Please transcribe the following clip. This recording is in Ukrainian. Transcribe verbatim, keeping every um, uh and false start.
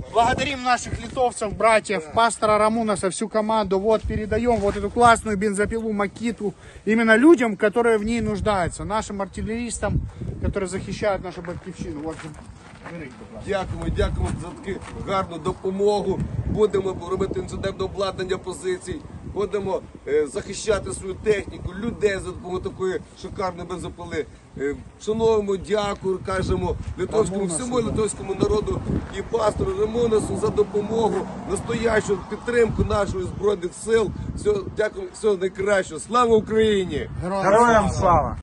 Благодарим наших литовцев, братьев, пастора Рамунаса, всю команду. Вот передаем вот эту классную бензопилу Макиту именно людям, которые в ней нуждаются. Нашим артиллеристам, которые захищают нашу батьківщину. Вот. Дякуємо, дякуємо за таку гарну допомогу. Будемо робити інцидентне обладнання позицій. Будемо е, захищати свою техніку, людей за допомогою такої шикарної бензопили. Е, шануємо, дякую, кажемо литовському, всьому литовському народу і пастору Рамунасу за допомогу, настоящу підтримку нашої Збройних сил. Все, дякую, всього найкращого. Слава Україні! Героям слава!